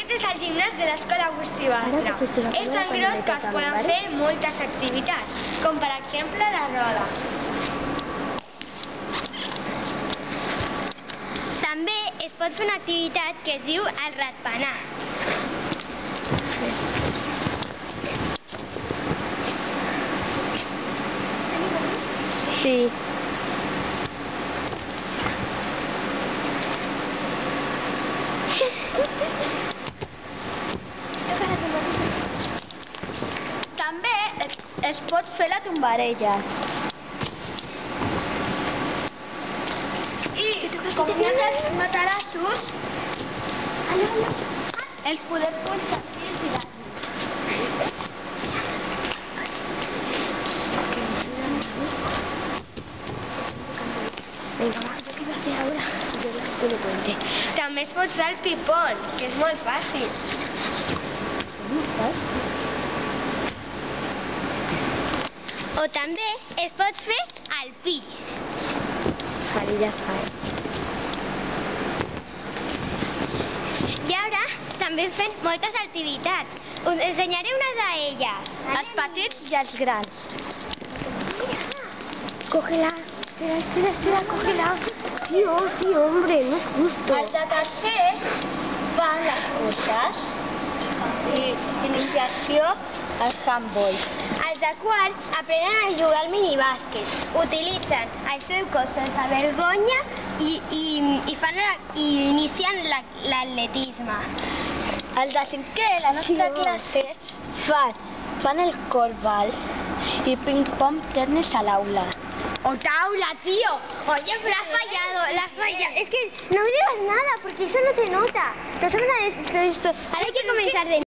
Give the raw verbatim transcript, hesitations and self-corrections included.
Aquest és el gimnàs de l'Escola Agustí Bartra. És tan gros que es poden fer moltes activitats, com per exemple la roda. També es pot fer una activitat que es diu el ratpenat. Sí. També es pot fer la tombarella. I com hi ha els matalassos, els podem posar aquí i tirar-los. Venga, va, ¿yo qué voy a hacer ahora? Yo te lo cuente. També es pot fer el pipón, que és molt fàcil. O també es pot fer al pis. Vale, ja està. I ara també fem moltes activitats. Us ensenyaré una d'elles. Els petits i els grans. Cógela. Espera, espera, espera, cógela. Tío, tío, hombre, no es justo. Els de tercer fan les curses i iniciació al handball. Els de quart aprenen a jugar al minibàsquet. Utilitzen el seu cos sense vergonya i, i, i, fan, i inicien l'atletisme. Els de cinquè, la nostra classe, fan, fan el corbal i ping-pong tennis a l'aula. ¡O taula, tío! Oye, pero has fallado, la has fallado. Es que no me digas nada, porque eso no se nota. No se van a decir esto. Ahora hay que comenzar de